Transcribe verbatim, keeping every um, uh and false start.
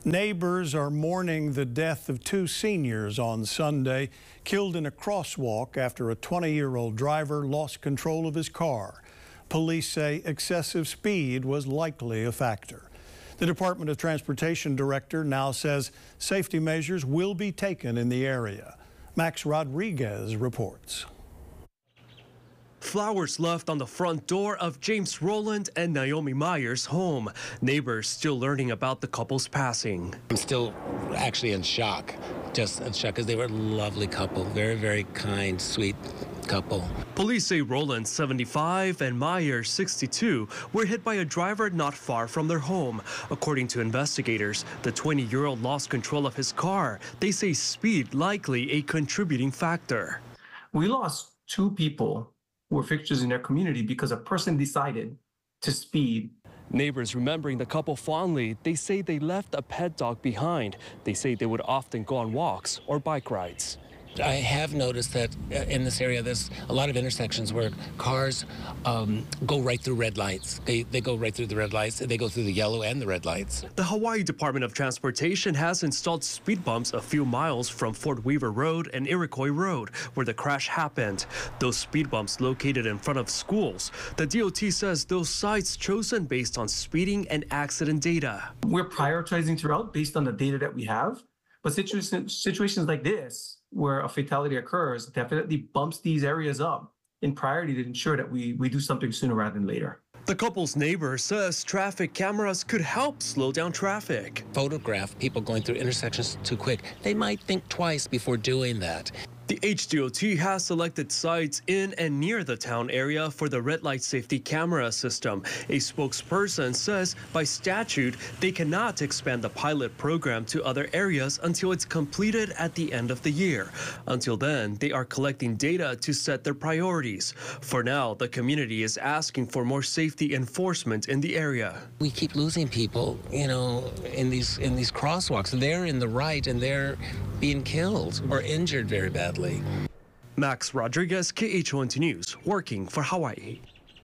Neighbors are mourning the death of two seniors on Sunday, killed in a crosswalk after a twenty-year-old driver lost control of his car. Police say excessive speed was likely a factor. The Department of Transportation director now says safety measures will be taken in the area. Max Rodriguez reports. Flowers left on the front door of James Rowland and Naomi Meyers' home. Neighbors still learning about the couple's passing. I'm still actually in shock, just in shock because they were a lovely couple, very, very kind, sweet couple. Police say Rowland, seventy-five, and Meyers, sixty-two, were hit by a driver not far from their home. According to investigators, the twenty-year-old lost control of his car. They say speed likely a contributing factor. We lost two people who were fixtures in their community because a person decided to speed. Neighbors remembering the couple fondly, they say they left a pet dog behind. They say they would often go on walks or bike rides. I have noticed that in this area, there's a lot of intersections where cars um, go right through red lights. They, they go right through the red lights. They go through the yellow and the red lights. The Hawaii Department of Transportation has installed speed bumps a few miles from Fort Weaver Road and Iroquois Road, where the crash happened. Those speed bumps located in front of schools. The D O T says those sites chosen based on speeding and accident data. We're prioritizing throughout based on the data that we have, but situations, situations like this, where a fatality occurs, definitely bumps these areas up in priority to ensure that we, we do something sooner rather than later. The couple's neighbor says traffic cameras could help slow down traffic. Photograph people going through intersections too quick. They might think twice before doing that. The H D O T has selected sites in and near the town area for the red light safety camera system. A spokesperson says by statute, they cannot expand the pilot program to other areas until it's completed at the end of the year. Until then, they are collecting data to set their priorities. For now, the community is asking for more safety enforcement in the area. We keep losing people, you know, in these in these crosswalks. They're in the right and they're being killed or injured very badly. Max Rodriguez, K H O N T News, working for Hawaii.